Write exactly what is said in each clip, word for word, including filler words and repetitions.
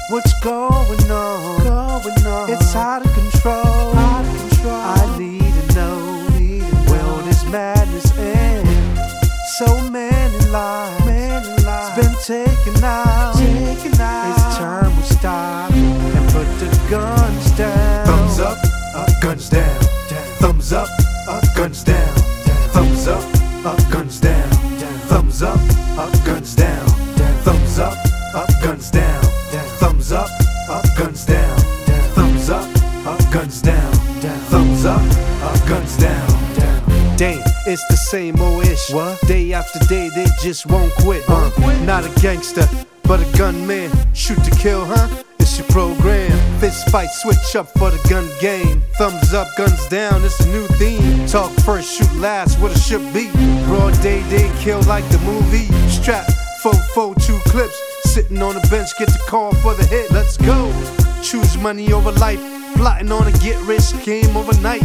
What's going on? Going on? It's out of control. Out of control. I need to know, need to know. Will this madness end? So many lives, many lives been taken out. Taken out. It's time we stop and put the guns down. Thumbs up, up, guns down. down. Thumbs up, up, guns down. down. Thumbs up, up, guns down. down. Thumbs up, up, guns down. down. Thumbs up, up, guns down. down. Thumbs up, up, guns down. down. Thumbs up, up, guns down. down. Thumbs up, up, guns down. down. Damn, it's the same old ish. What? Day after day, they just won't quit. Uh, quit. Not a gangster, but a gunman. Shoot to kill, huh? It's your program. Fist fight, switch up for the gun game. Thumbs up, guns down, it's a new theme. Talk first, shoot last, what it should be. Broad day, they kill like the movie. Strap, four, four, two clips. Sitting on the bench, get the call for the hit. Let's go. Choose money over life. Plotting on a get rich scheme overnight.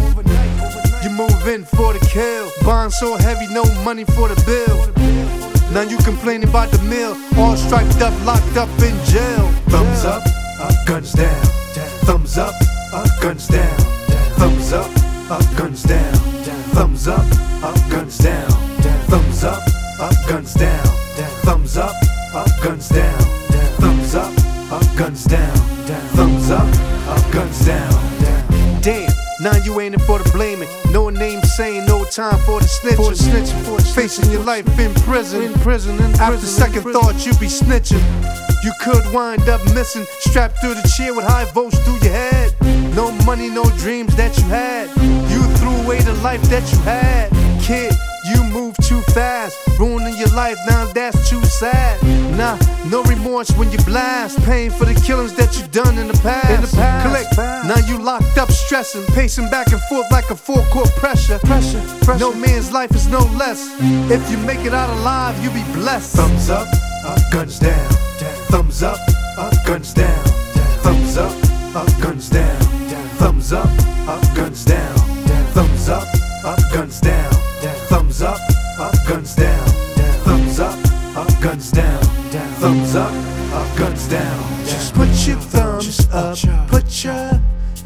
You move in for the kill. Bond so heavy, no money for the bill. Now you complaining about the mill. All striped up, locked up in jail. Thumbs up, up, guns down. Thumbs up, up, guns down. Thumbs up, up, guns down. Thumbs up, up, guns down. Thumbs up, up, guns down. Thumbs up, up, guns down. Thumbs up, up, guns down. Thumbs up, up, guns down. Damn, now you aiming for the blaming. No name saying, no time for the snitching. For the snitching, for the snitching. Facing your life in prison. In prison, in prison. After second prison. Thought you be snitching. You could wind up missing. Strapped through the chair with high volts through your head. No money, no dreams that you had. You threw away the life that you had. Kid, you move too fast. Ruining your life, now that's too sad. Nah, no remorse when you blast. Paying for the killings that you done in the past. In the past. Click, now you locked up stressing. Pacing back and forth like a four-court pressure. Pressure, pressure. No man's life is no less. If you make it out alive, you be blessed. Thumbs up, up, guns down. Thumbs up, up, guns down. Thumbs up, up, guns down. Thumbs up, up, guns down. Thumbs up, up, guns down. Thumbs up, up, guns down. Thumbs up, up, guns down. Thumbs up, up, guns down. Just put your thumbs up, put your,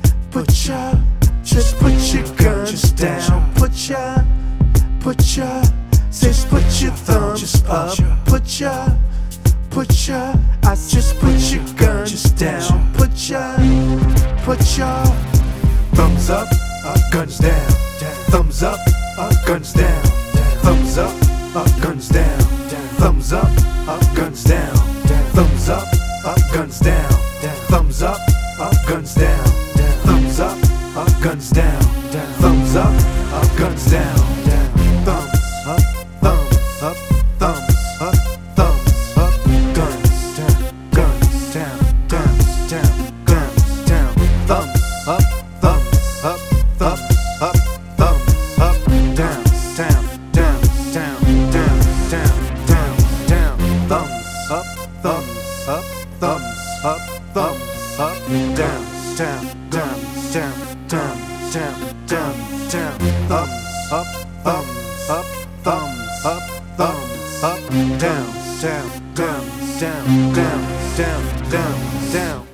put your, just put your guns down. Put your, put your, just put your thumbs up, put your, put your, I just put your guns down. Put your, put your thumbs up, up, guns down. Thumbs up, up, guns down. Thumbs up, up, guns down. Thumbs up, up, guns down. Thumbs up, up, guns down. Thumbs up, up, guns down. Thumbs up, up, guns down. Thumbs up, up, guns down. Thumbs up, thumbs up, thumbs up, thumbs up, guns down, guns down, guns down, guns down. Thumbs up, thumbs up, thumbs up, thumbs up, down, down, down, down, down, down, down, down. Thumbs up, thumbs up, thumbs up, thumbs up, down, down, down, down, down, down, down, down. Thumbs up, thumbs up, thumbs up, thumbs up, down, down, down, down, down, down, down, down.